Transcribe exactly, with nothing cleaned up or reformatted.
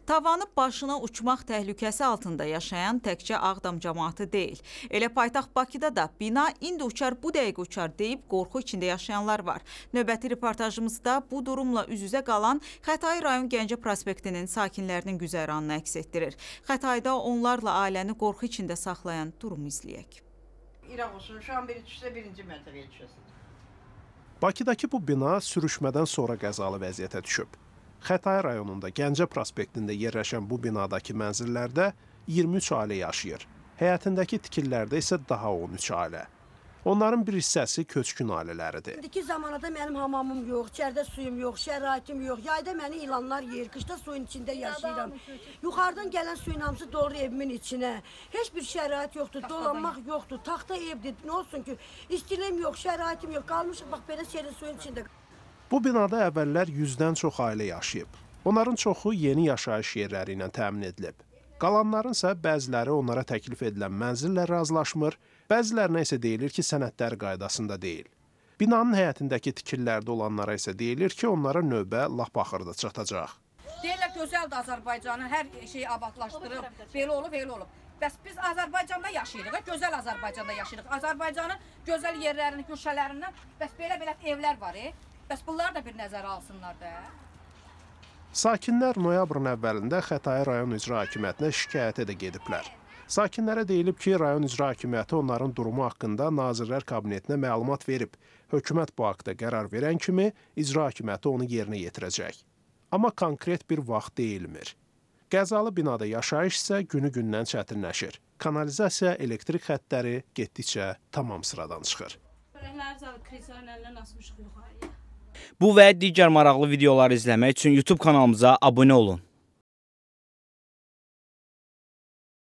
Tavanı başına uçmaq təhlükəsi altında yaşayan təkcə Ağdam cəmaatı deyil. Elə paytaxt Bakıda da bina indi uçar, bu dəqiqə uçar deyib qorxu içində yaşayanlar var. Növbəti reportajımızda bu durumla üz-üzə qalan Xətai rayon Gəncə prospektinin sakinlərinin güzəranını əks etdirir. Xətayda onlarla ailəni qorxu içində saxlayan durumu izləyək. İraq olsun, şu an biri düşsə birinci mərtəbəyə düşəsin. Bakıdakı bu bina sürüşmədən sonra qəzalı vəziyyətə düşüb. Xətai rayonunda Gəncə prospektində yerləşən bu binadakı mənzillərdə iyirmi üç ailə yaşayır. Həyətindəki tikillərdə isə daha on üç ailə. Onların bir hissəsi köçkün ailələridir. İndiki zamanada mənim hamamım yox, içəridə suyum yox, şəraitim yox. Yayda məni ilanlar yer, qışda suyun içində yaşayıram. Yuxarıdan gələn suyun hamısı dolur evimin içinə. Heç bir şərait yoxdur, dolanmaq yoxdur, taxta evdir. Nə olsun ki, istilim yox, şəraitim yox. Qalmışıq bax belə serin suyun içində. Bu binada əvvəllər yüzdən çox ailə yaşayıb. Onların çoxu yeni yaşayış yerləri ilə təmin edilib. Qalanlarınsa bəziləri onlara təklif edilən mənzillə razılaşmır, bəzilərinə isə deyilir ki, sənədləri qaydasında deyil. Binanın həyətindəki tikillərdə olanlara isə deyilir ki, onlara növbə lap axırda çatacaq. Deyirlər gözəldir Azərbaycanı, hər şeyi abadlaşdırıb, belə olub, belə olub. Bəs biz Azərbaycanda yaşayırıq, gözəl Azərbaycanda yaşayırıq. Azərbaycanın gözəl yerlərini, köşələrindən, bəs belə-belə evlər var, e? Bəs bunlar da bir nəzərə alsınlar da. Sakinlər noyabrın əvvəlində Xətai rayon icra hakimiyyətinə şikayətə də gediblər. Sakinlərə deyilib ki, rayon icra hakimiyyəti onların durumu haqqında Nazirlər Kabinetinə məlumat verib. Hökumət bu haqda qərar verən kimi icra hakimiyyəti onu yerinə yetirəcək. Amma konkret bir vaxt deyilmir. Qəzalı binada yaşayış isə günü-gündən çətinləşir. Kanalizasiya, elektrik xəttləri getdikcə tamam sıradan çıxır. Bu və digər maraqlı videoları izləmək üçün YouTube kanalımıza abunə olun.